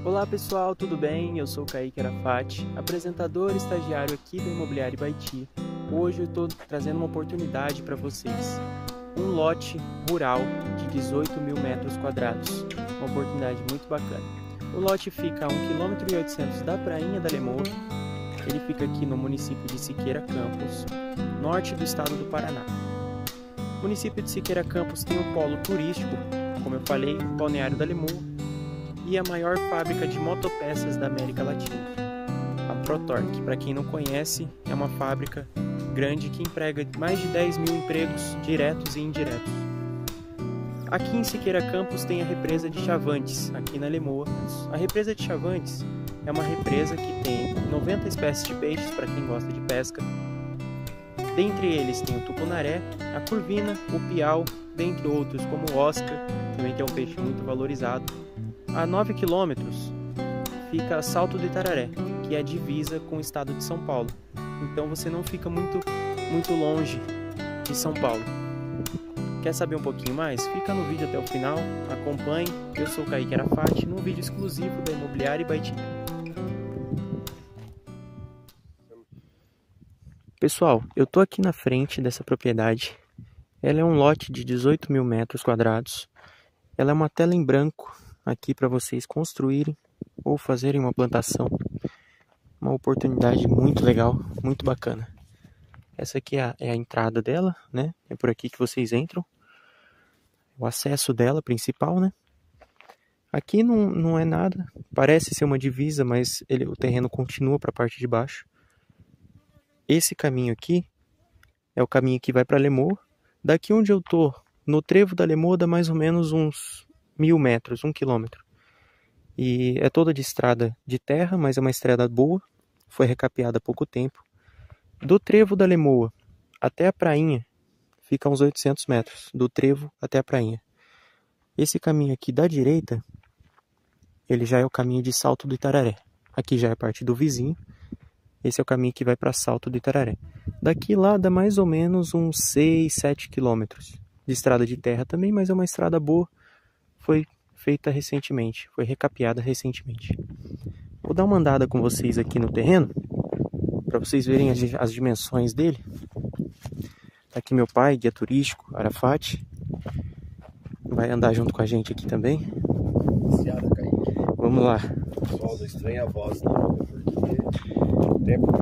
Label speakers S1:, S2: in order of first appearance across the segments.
S1: Olá pessoal, tudo bem? Eu sou o Kaique Arafati, apresentador e estagiário aqui da Imobiliária Ibaiti. Hoje eu estou trazendo uma oportunidade para vocês, um lote rural de 18 mil metros quadrados, uma oportunidade muito bacana. O lote fica a 1,8 km da Prainha da Lemoa, ele fica aqui no município de Siqueira Campos, norte do estado do Paraná. O município de Siqueira Campos tem um polo turístico, como eu falei, o Balneário da Lemoa, e a maior fábrica de motopeças da América Latina, a ProTorque. Para quem não conhece, é uma fábrica grande que emprega mais de 10 mil empregos diretos e indiretos. Aqui em Siqueira Campos tem a represa de Chavantes, aqui na Lemoa. A represa de Chavantes é uma represa que tem 90 espécies de peixes para quem gosta de pesca. Dentre eles tem o tucunaré, a curvina, o piau, dentre outros como o oscar, também que é um peixe muito valorizado. A 9 quilômetros fica Salto do Itararé, que é a divisa com o estado de São Paulo. Então você não fica muito longe de São Paulo. Quer saber um pouquinho mais? Fica no vídeo até o final, acompanhe. Eu sou o Kaique Arafati, num vídeo exclusivo da Imobiliária Ibaiti. Pessoal, eu tô aqui na frente dessa propriedade. Ela é um lote de 18 mil metros quadrados. Ela é uma tela em branco aqui para vocês construírem ou fazerem uma plantação. Uma oportunidade muito legal, muito bacana. Essa aqui é a entrada dela, né? É por aqui que vocês entram. O acesso dela principal, né? Aqui não é nada, parece ser uma divisa, mas o terreno continua para a parte de baixo. Esse caminho aqui é o caminho que vai para Lemoa. Daqui onde eu tô, no trevo da Lemoa, dá mais ou menos uns 1.000 metros, 1 quilômetro. E é toda de estrada de terra, mas é uma estrada boa. Foi recapeada há pouco tempo. Do trevo da Lemoa até a prainha, fica uns 800 metros. Do trevo até a prainha. Esse caminho aqui da direita, ele já é o caminho de Salto do Itararé. Aqui já é a parte do vizinho. Esse é o caminho que vai para Salto do Itararé. Daqui lá dá mais ou menos uns 6, 7 quilômetros. De estrada de terra também, mas é uma estrada boa. Foi feita recentemente, foi recapeada recentemente. Vou dar uma andada com vocês aqui no terreno, para vocês verem as dimensões dele. Tá aqui meu pai, guia turístico, Arafati. Vai andar junto com a gente aqui também. Vamos lá.
S2: Pessoal, não estranha a voz não, porque o tempo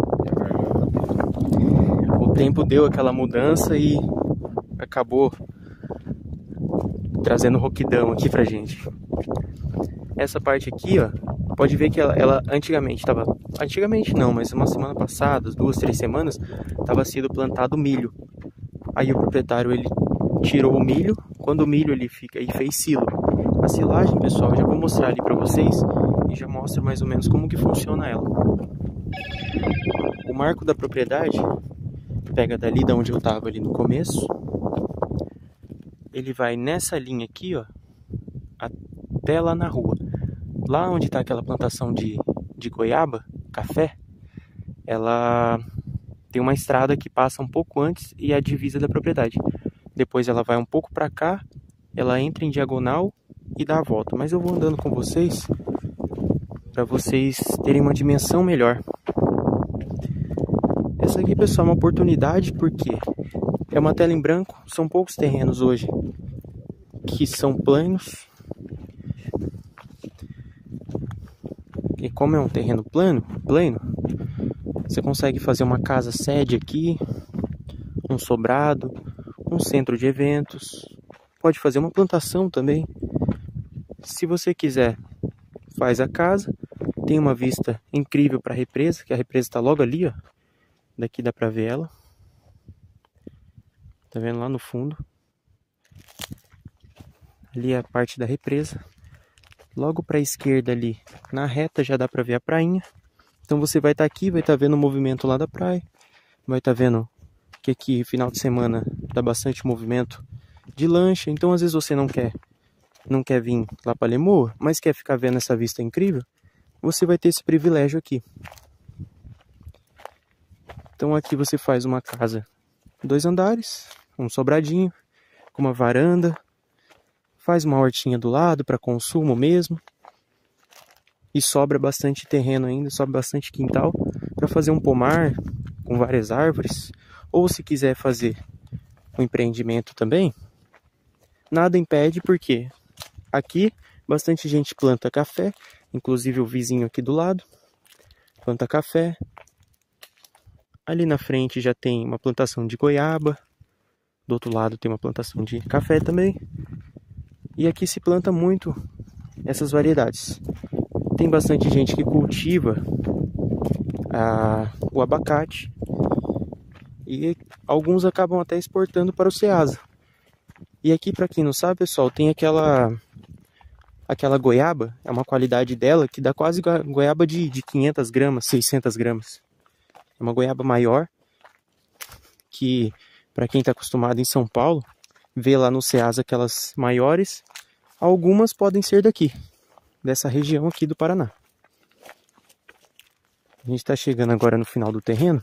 S2: virou.
S1: O tempo deu aquela mudança e acabou trazendo rouquidão aqui pra gente. Essa parte aqui, ó, pode ver que ela antigamente estava... Antigamente não, mas uma semana passada, 2, 3 semanas, estava sendo plantado milho. Aí o proprietário, ele tirou o milho. Quando o milho ele fica e fez silo. A silagem, pessoal, eu já vou mostrar ali pra vocês e já mostro mais ou menos como que funciona ela. O marco da propriedade pega dali da onde eu tava ali no começo. Ele vai nessa linha aqui, ó, até lá na rua. Lá onde está aquela plantação de goiaba, café, ela tem uma estrada que passa um pouco antes e é a divisa da propriedade. Depois ela vai um pouco para cá, ela entra em diagonal e dá a volta. Mas eu vou andando com vocês para vocês terem uma dimensão melhor. Essa aqui, pessoal, é uma oportunidade porque é uma tela em branco, são poucos terrenos hoje que são planos. E como é um terreno plano, você consegue fazer uma casa sede aqui, um sobrado, um centro de eventos. Pode fazer uma plantação também. Se você quiser, faz a casa. Tem uma vista incrível para a represa, que a represa está logo ali, ó. Daqui dá para ver ela. Tá vendo lá no fundo? Ali é a parte da represa. Logo para a esquerda ali, na reta, já dá para ver a prainha. Então você vai estar aqui, vai estar vendo o movimento lá da praia. Vai estar vendo que aqui, final de semana, dá bastante movimento de lancha. Então às vezes você não quer vir lá para Lemoa, mas quer ficar vendo essa vista incrível. Você vai ter esse privilégio aqui. Então aqui você faz uma casa 2 andares, um sobradinho, com uma varanda, faz uma hortinha do lado para consumo mesmo. e sobra bastante terreno ainda, sobra bastante quintal para fazer um pomar com várias árvores, ou se quiser fazer um empreendimento também, nada impede, porque aqui bastante gente planta café, inclusive o vizinho aqui do lado planta café. Ali na frente já tem uma plantação de goiaba, do outro lado tem uma plantação de café também. E aqui se planta muito essas variedades. Tem bastante gente que cultiva o abacate e alguns acabam até exportando para o Ceasa. E aqui, para quem não sabe, pessoal, tem aquela goiaba, é uma qualidade dela que dá quase goiaba de 500 gramas, 600 gramas. É uma goiaba maior que, para quem está acostumado em São Paulo, vê lá no Ceasa aquelas maiores, algumas podem ser daqui, dessa região aqui do Paraná. A gente está chegando agora no final do terreno.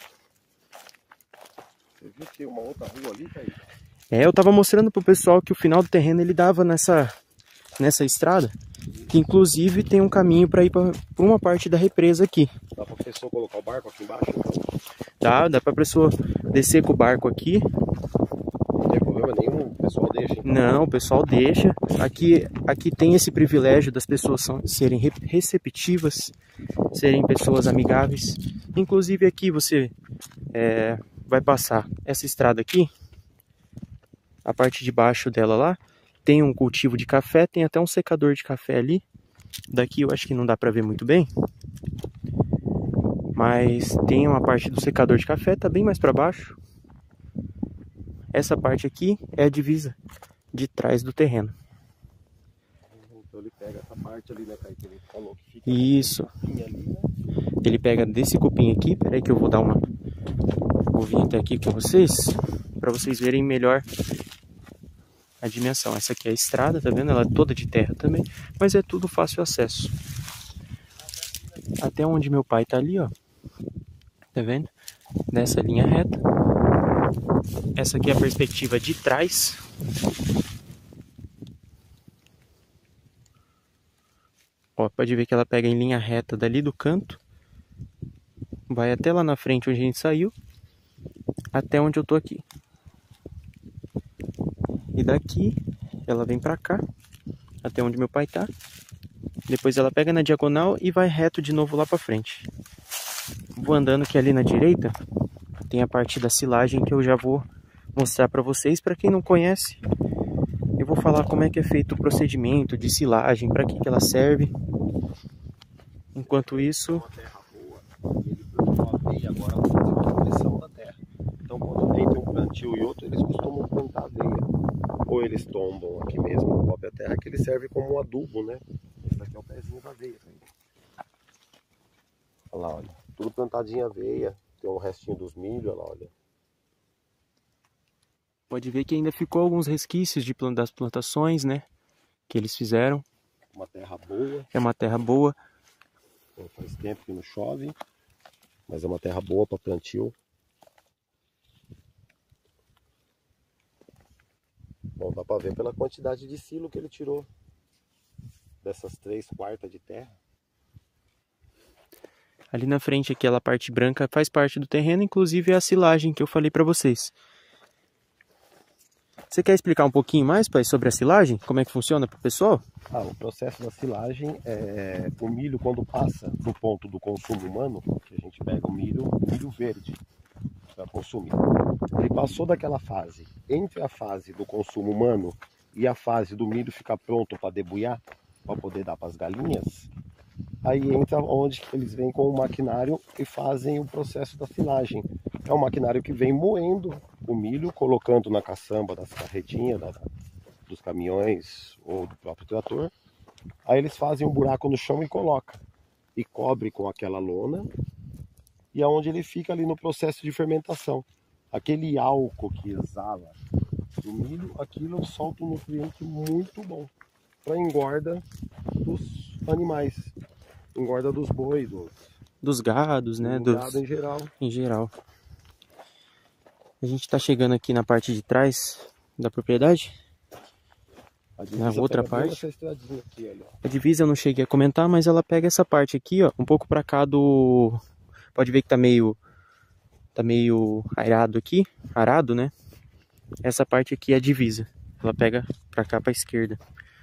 S2: Você viu que tem uma outra rua ali, Thaís?
S1: Eu estava mostrando pro pessoal que o final do terreno ele dava nessa estrada, que inclusive tem um caminho para ir para uma parte da represa aqui.
S2: Dá para a pessoa colocar o barco aqui embaixo?
S1: Dá para a pessoa descer com o barco aqui.
S2: Não tem problema nenhum, o pessoal deixa. Então.
S1: Não, o pessoal deixa. Aqui tem esse privilégio das pessoas serem receptivas, serem pessoas amigáveis. Inclusive aqui você vai passar essa estrada aqui, a parte de baixo dela lá, tem um cultivo de café, tem até um secador de café ali. Daqui eu acho que não dá para ver muito bem, mas tem uma parte do secador de café, tá bem mais para baixo. Essa parte aqui é a divisa de trás do terreno.
S2: Então ele pega essa parte ali, né, Caio, que ele falou que fica.
S1: Isso.
S2: Ali, né?
S1: Ele pega desse cupim aqui, peraí que eu vou vir até aqui com vocês, para vocês verem melhor a dimensão. Essa aqui é a estrada, tá vendo? Ela é toda de terra também, mas é tudo fácil acesso. Até onde meu pai tá ali, ó. Tá vendo? Nessa linha reta. Essa aqui é a perspectiva de trás. Ó, pode ver que ela pega em linha reta dali do canto. Vai até lá na frente onde a gente saiu. Até onde eu tô aqui. E daqui ela vem pra cá, até onde meu pai tá. Depois ela pega na diagonal e vai reto de novo lá pra frente. Vou andando que ali na direita tem a parte da silagem que eu já vou mostrar pra vocês. Pra quem não conhece, eu vou falar como é que é feito o procedimento de silagem, pra que ela serve. Enquanto isso...
S2: Uma terra boa, ele plantou aveia agora para fazer uma proteção da terra. Então quando tem um plantio e outro, eles costumam plantar aveia. Ou eles tombam aqui mesmo na própria terra, que ele serve como um adubo, né? Esse daqui é o pezinho da aveia. Olha lá, olha. Tudo plantadinho em aveia. Tem um restinho dos milho, olha lá, olha.
S1: Pode ver que ainda ficou alguns resquícios das plantações, né? Que eles fizeram.
S2: Uma terra boa.
S1: É uma terra boa.
S2: Faz tempo que não chove, mas é uma terra boa para plantio. Bom, dá para ver pela quantidade de silo que ele tirou dessas 3/4 de terra.
S1: Ali na frente, aquela parte branca faz parte do terreno, inclusive é a silagem que eu falei para vocês. Você quer explicar um pouquinho mais, pai, sobre a silagem? Como é que funciona para o pessoal?
S2: O processo da silagem é o milho quando passa do ponto do consumo humano, que a gente pega o milho verde para consumir. Ele passou daquela fase, entre a fase do consumo humano e a fase do milho ficar pronto para debulhar, para poder dar para as galinhas, aí entra onde eles vêm com o maquinário e fazem o processo da silagem. É um maquinário que vem moendo o milho, colocando na caçamba das carretinhas, dos caminhões ou do próprio trator. Aí eles fazem um buraco no chão e colocam. E cobre com aquela lona. E é onde ele fica ali no processo de fermentação. Aquele álcool que exala do milho, aquilo solta um nutriente muito bom para engorda dos animais. Engorda dos bois,
S1: dos gados, né?
S2: Do gado em geral.
S1: Em geral. A gente está chegando aqui na parte de trás da propriedade. Na outra parte.
S2: Essa estradinha aqui, olha.
S1: A divisa eu não cheguei a comentar, mas ela pega essa parte aqui, ó, um pouco pra cá do... Pode ver que tá meio arado aqui, arado, né? Essa parte aqui é a divisa. Ela pega pra cá, pra esquerda.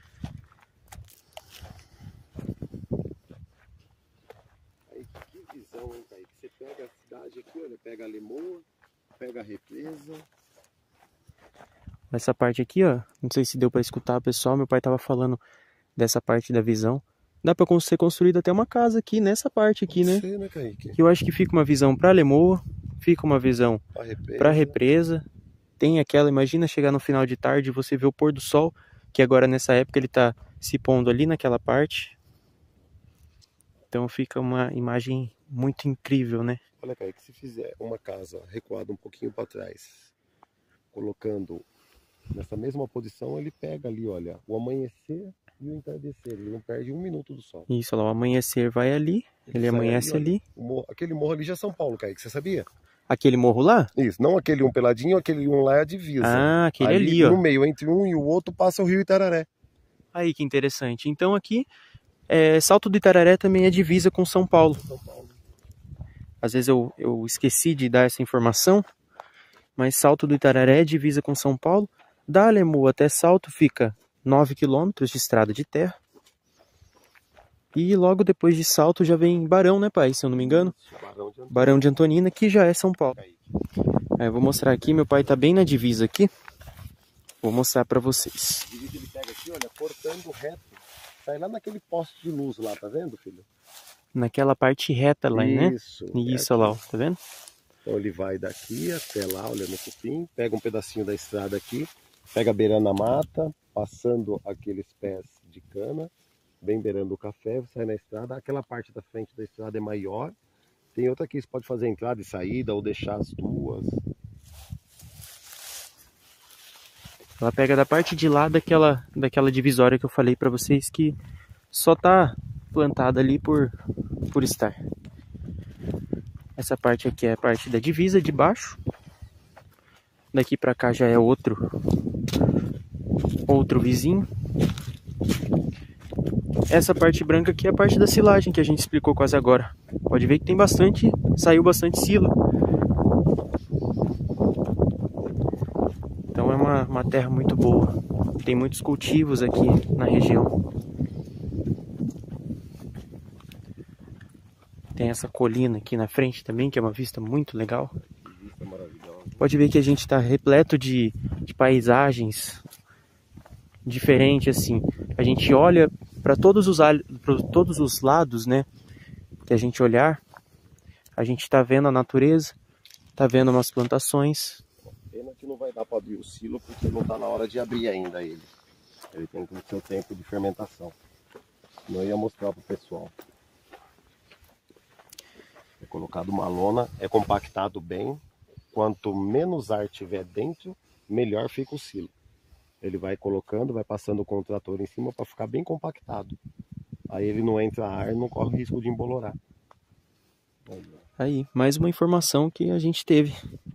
S2: Aí, que visão, hein, Kaique? Você pega a cidade aqui, olha, pega a Lemoa, pega a represa.
S1: Essa parte aqui, ó, não sei se deu pra escutar, pessoal, meu pai tava falando dessa parte da visão. Dá pra ser construída até uma casa aqui, nessa parte aqui, né?
S2: Pode ser, né, Kaique?
S1: Que eu acho que fica uma visão pra Lemoa, fica uma visão pra represa. Tem aquela, imagina chegar no final de tarde e você ver o pôr do sol, que agora nessa época ele tá se pondo ali naquela parte. Então fica uma imagem muito incrível, né?
S2: Olha, Kaique, se fizer uma casa recuada um pouquinho para trás, colocando nessa mesma posição, ele pega ali, olha, o amanhecer e o entardecer. Ele não perde um minuto do sol.
S1: Isso, olha lá, o amanhecer vai ali, ele amanhece ali.
S2: Aquele morro ali já é São Paulo, Kaique, você sabia?
S1: Aquele morro lá?
S2: Isso, não aquele um peladinho, aquele um lá é a divisa.
S1: Ah, aquele ali, ó.
S2: No meio, entre um e o outro, passa o rio Itararé.
S1: Aí, que interessante. Então aqui, Salto do Itararé também é divisa com São Paulo. Às vezes eu esqueci de dar essa informação, mas Salto do Itararé é divisa com São Paulo. Da Lemoa até Salto fica 9 quilômetros de estrada de terra. E logo depois de Salto já vem Barão, né, pai? Se eu não me engano. Barão de Antonina, que já é São Paulo. Eu vou mostrar aqui, meu pai tá bem na divisa aqui. Vou mostrar pra vocês.
S2: Ele pega aqui, olha, cortando reto. Sai lá naquele poste de luz lá, tá vendo, filho?
S1: Naquela parte reta lá, né?
S2: Isso,
S1: olha lá, ó, tá vendo?
S2: Então ele vai daqui até lá, olha no cupim, pega um pedacinho da estrada aqui, pega beirando a mata, passando aqueles pés de cana, bem beirando o café, sai na estrada. Aquela parte da frente da estrada é maior. Tem outra aqui, você pode fazer entrada e saída ou deixar as duas.
S1: Ela pega da parte de lá daquela divisória que eu falei pra vocês, que só tá plantada ali por estar. Essa parte aqui é a parte da divisa de baixo. Daqui pra cá já é outro vizinho. Essa parte branca aqui é a parte da silagem que a gente explicou quase agora. Pode ver que tem bastante, saiu bastante silo. Então é uma terra muito boa. Tem muitos cultivos aqui na região. Tem essa colina aqui na frente também, que é uma vista muito legal. Pode ver que a gente está repleto de paisagens diferentes, assim. A gente olha para todos os lados, né? Que a gente olhar, a gente está vendo a natureza, está vendo umas plantações.
S2: Pena que não vai dar para abrir o silo, porque não está na hora de abrir ainda ele. Ele tem que ter o seu tempo de fermentação. Não ia mostrar para o pessoal. É colocado uma lona, é compactado bem. Quanto menos ar tiver dentro, melhor fica o silo. Ele vai colocando, vai passando o contrator em cima para ficar bem compactado. Aí ele não entra ar, não corre risco de embolorar.
S1: Aí, mais uma informação que a gente teve.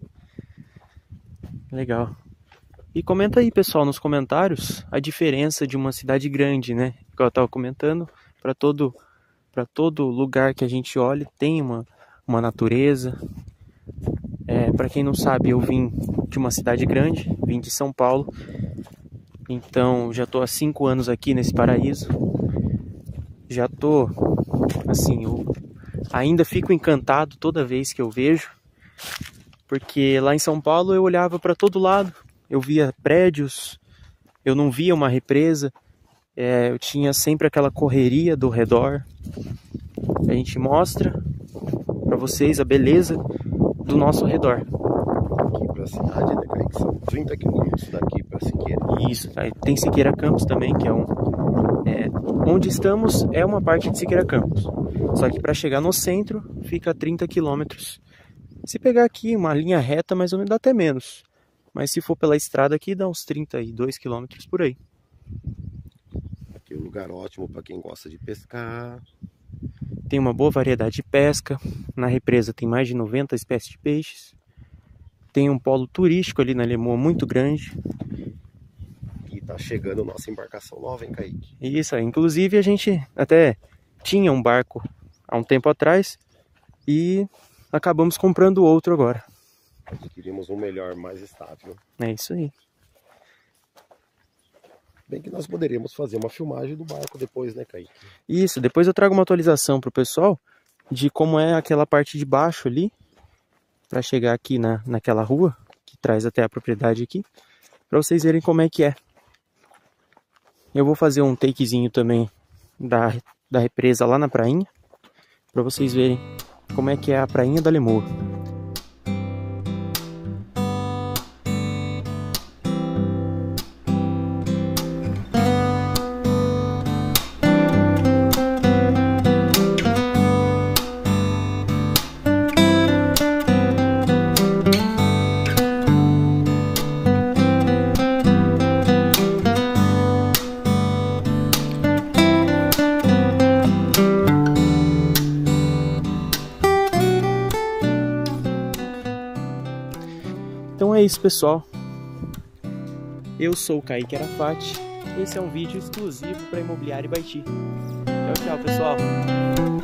S1: Legal. E comenta aí, pessoal, nos comentários a diferença de uma cidade grande, né? Igual eu estava comentando, para todo lugar que a gente olha tem uma natureza. Para quem não sabe, eu vim de uma cidade grande, vim de São Paulo. Então já estou há 5 anos aqui nesse paraíso. Já estou, assim, eu ainda fico encantado toda vez que eu vejo. Porque lá em São Paulo eu olhava para todo lado, eu via prédios, eu não via uma represa. Eu tinha sempre aquela correria do redor. A gente mostra para vocês a beleza do nosso redor.
S2: Aqui para a cidade, né, Kaique? São 30 quilômetros daqui para Siqueira.
S1: Isso, tem Siqueira Campos também, que é onde estamos é uma parte de Siqueira Campos. Só que para chegar no centro fica a 30 quilômetros. Se pegar aqui uma linha reta, mais ou menos dá até menos. Mas se for pela estrada aqui, dá uns 32 quilômetros por aí.
S2: Aqui é um lugar ótimo para quem gosta de pescar.
S1: Tem uma boa variedade de pesca. Na represa tem mais de 90 espécies de peixes. Tem um polo turístico ali na Lemoa muito grande.
S2: E tá chegando nossa embarcação nova, hein, Kaique?
S1: Isso, inclusive a gente até tinha um barco há um tempo atrás e acabamos comprando outro agora.
S2: Adquirimos um melhor, mais estável.
S1: É isso aí.
S2: Bem que nós poderíamos fazer uma filmagem do barco depois, né, Kaique?
S1: Isso, depois eu trago uma atualização pro pessoal de como é aquela parte de baixo ali, para chegar aqui naquela rua, que traz até a propriedade aqui, para vocês verem como é que é. Eu vou fazer um takezinho também da represa lá na prainha, para vocês verem como é que é a prainha da Lemoa. Então é isso, pessoal. Eu sou o Kaique Arafati. Esse é um vídeo exclusivo para Imobiliária Ibaiti. Tchau, tchau, pessoal.